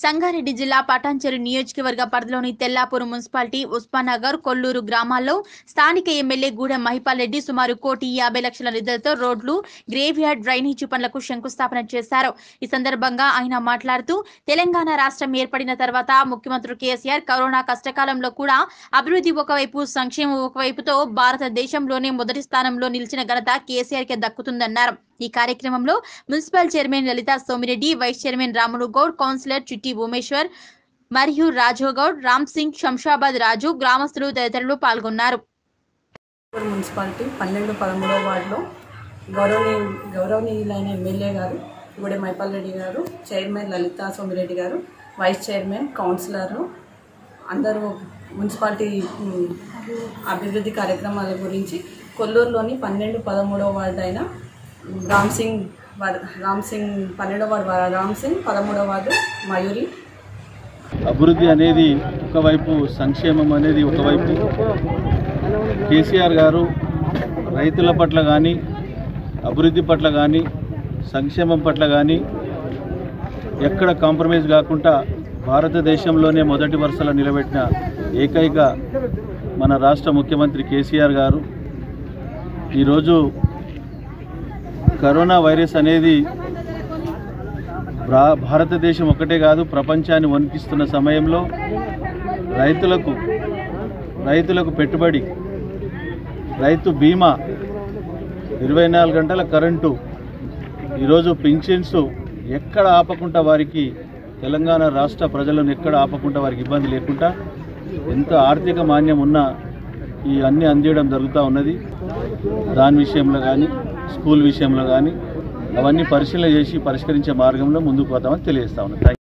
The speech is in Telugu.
సంగారెడ్డి జిల్లా పటాన్చెరు నియోజకవర్గ పరిధిలోని తెల్లాపూర్ మున్సిపాలిటీ ఉస్మానగర్ కొల్లూరు గ్రామాల్లో స్థానిక ఎమ్మెల్యే గూడెం మహిపాల్ రెడ్డి సుమారు 1,50,00,000 నిధులతో రోడ్లు, గ్రేవ్యార్డ్, డ్రైనేజీ పనులకు శంకుస్థాపన చేశారు. ఈ సందర్భంగా ఆయన మాట్లాడుతూ తెలంగాణ రాష్ట్రం ఏర్పడిన తర్వాత ముఖ్యమంత్రి కేసీఆర్ కరోనా కష్టకాలంలో కూడా అభివృద్ధి ఒకవైపు, సంక్షేమం ఒకవైపుతో భారతదేశంలోనే మొదటి స్థానంలో నిలిచిన ఘనత కేసీఆర్ కే దక్కుతుందన్నారు. ఈ కార్యక్రమంలో municipal chairman Lalitha Somireddy, vice chairman Ramulu Goud, councillor Chitti Bhumeshwar మరియు రాజోగౌడ్, రామ్ సింగ్, శంషాబాద్ రాజు, గ్రామస్తులు తదితరులు పాల్గొన్నారు. మున్సిపాలిటీ 12-13వ వార్డులో గౌరవనీయులైన ఎమ్మెల్యే గారు గూడెం మహిపాల్ రెడ్డి గారు, చైర్మన్ లలితా సోమిరెడ్డి గారు, వైస్ చైర్మన్, కౌన్సిలర్లు అందరూ మున్సిపాలిటీ అభివృద్ధి కార్యక్రమాల గురించి కొల్లూరులోని 12-13వ వార్డు అయిన రామ్ సింగ్ 12వ వార్డు రామ్ సింగ్, 13వ వార్డు మయూరి. అభివృద్ధి అనేది ఒకవైపు, సంక్షేమం అనేది ఒకవైపు. కేసీఆర్ గారు రైతుల పట్ల కానీ, అభివృద్ధి పట్ల కానీ, సంక్షేమం పట్ల కానీ ఎక్కడ కాంప్రమైజ్ కాకుండా భారతదేశంలోనే మొదటి వరుసలో నిలబెట్టిన ఏకైక మన రాష్ట్ర ముఖ్యమంత్రి కేసీఆర్ గారు ఈరోజు కరోనా వైరస్ అనేది భారతదేశం ఒకటే కాదు ప్రపంచాన్ని వణికిస్తున్న సమయంలో రైతులకు పెట్టుబడి, రైతు బీమా, 24 గంటల కరెంటు, ఈరోజు పింఛన్స్ ఎక్కడ ఆపకుండా వారికి, తెలంగాణ రాష్ట్ర ప్రజలను ఎక్కడ ఆపకుండా వారికి ఇబ్బంది లేకుండా ఎంత ఆర్థిక మాన్యం ఉన్నా ఈ అన్నీ అందించడం జరుగుతూ ఉన్నది. దాని విషయంలో కానీ, స్కూల్ విషయంలో కానీ అవన్నీ పరిశీలన చేసి పరిష్కరించే మార్గంలో ముందుకు పోతామని తెలియజేస్తా ఉన్నాను.